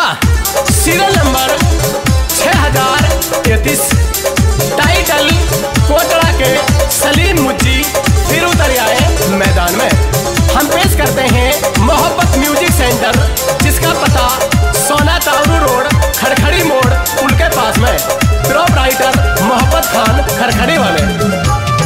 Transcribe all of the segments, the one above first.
Serial number 6033। Title Kotra के सलीम मुज्जी फिर उतर आए मैदान में। हम पेश करते हैं मोहब्बत म्यूजिक सेंटर, जिसका पता सोना तावरू रोड खड़खड़ी मोड़ पुल के पास में। प्रोपराइटर मोहब्बत खान खड़खड़ी वाले।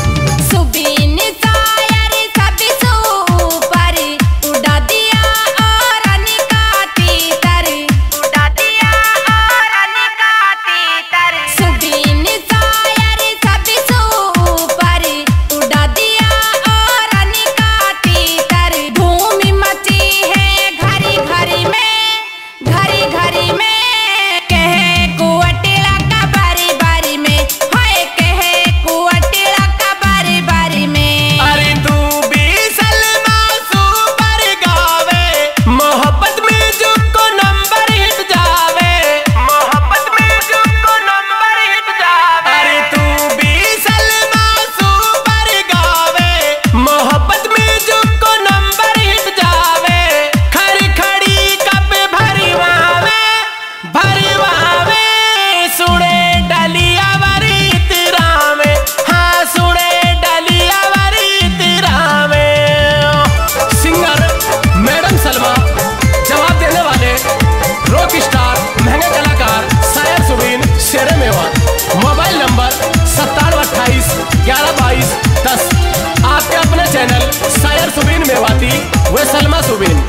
Mobile number 9728112210। आपके अपने चैनल शायर सुबीन मेवाती व सलमा सुबीन।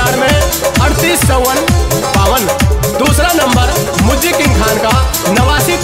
दूसरा नंबर मुज्जी किंग खान का 89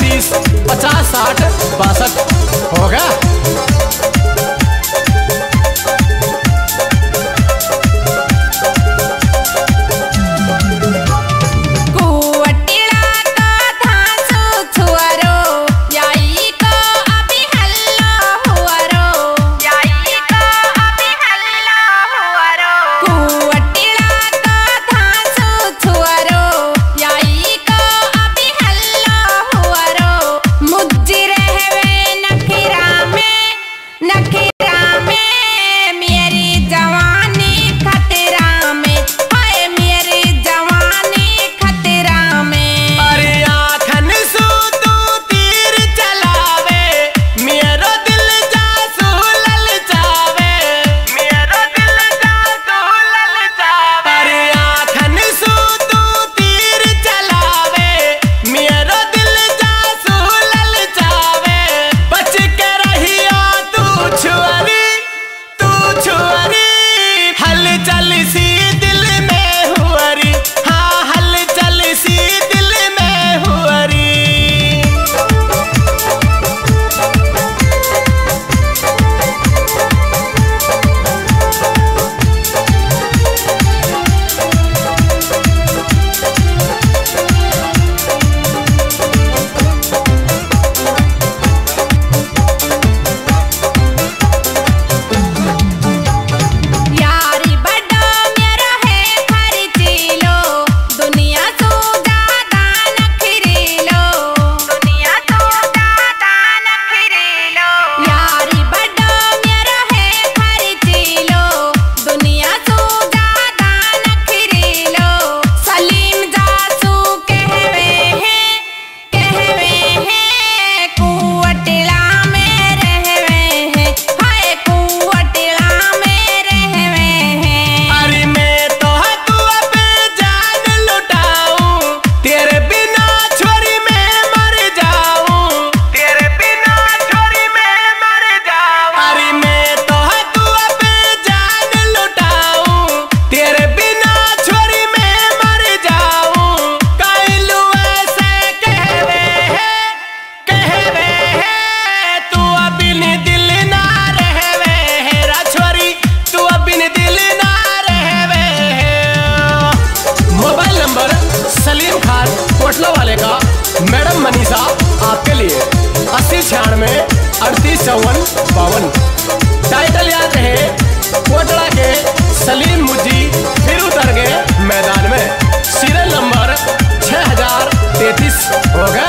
5352। टाइटल याद रहे, कोटड़ा के सलीम मुज्जी फिर उतर गए मैदान में। सीरियल नंबर 6033 होगा।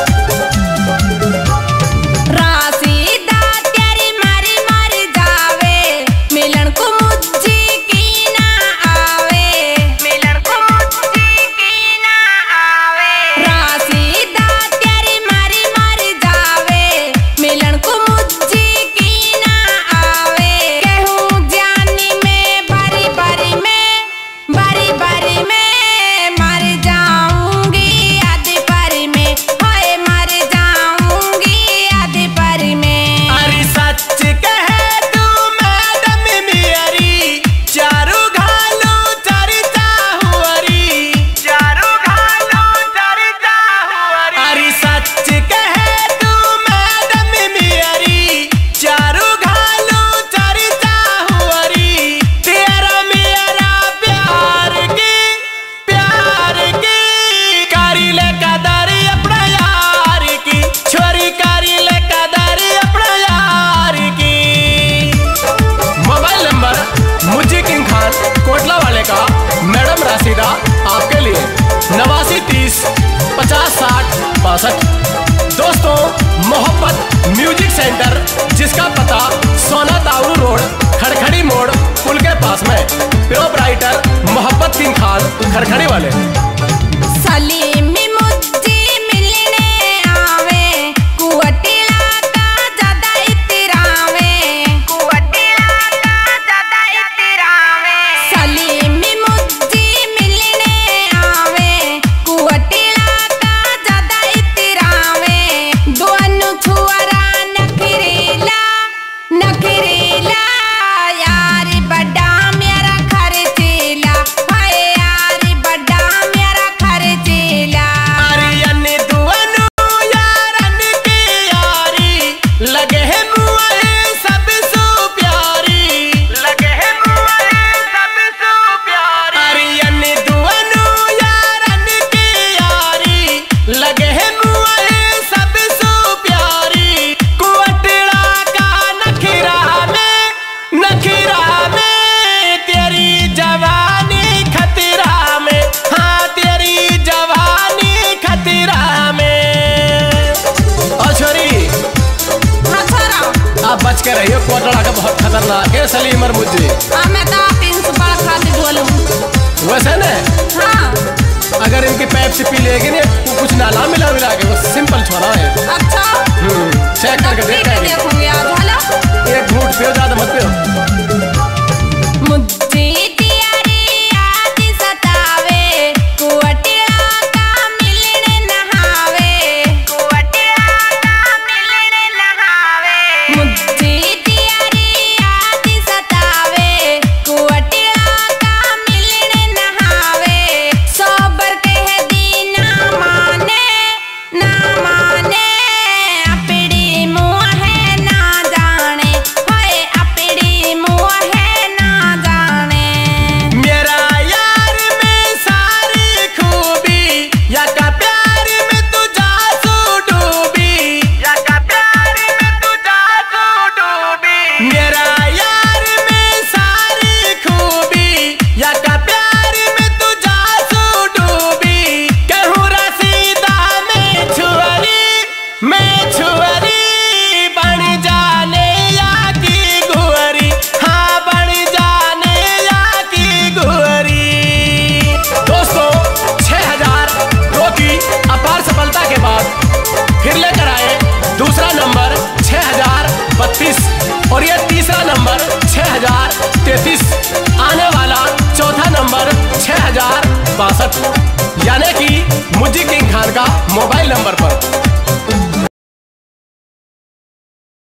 मैडम राशिदा आपके लिए 89 30 50 60 62। दोस्तों, मोहब्बत म्यूजिक सेंटर, जिसका पता सोना तावरू रोड, खड़खड़ी मोड़, पुल के पास में। प्रोपराइटर मोहब्बत किंग खान, खड़खड़ी वाले। सलीम मुज्जी मिलने आवे, कुवटिला का ज्यादा इतरावे, कुवटिला का ज्यादा इतरावे। सलीम मुज्जी मिलने आवे, कुवटिला का ज्यादा इतरावे। दोनों छुआरा नखरेला नखरेला, यार बड़ा मेरा खर्चेला, हाय यार बड़ा मेरा खर्चेला। अरियन दुअनु यारन की यारी, लगे है मुए सब सो प्यारी, लगे है मुए सब सो प्यारी। अरियन दुअनु यारन की यारी, लगे है मुए सब सो प्यारी। कुवटड़ा का नखरा में तेरी जवानी खतरा में, हाँ तेरी जवानी खतरा में। और छोरी, हाँ छोरा, आप बच के रहिए, कोटड़ा का बहुत खतरनाक है सलीम और मुझे। मैं तो प्रिंसिपल खातिर ढोलूं। वैसे न, हाँ अगर इनकी पैप से पी लेगी ना, कुछ नाला मिला के, वो सिंपल छोरा है। अच्छा, चेक करके देखूंगी आज। हेलो, एक घूंट पियो, ज्यादा मत पियो।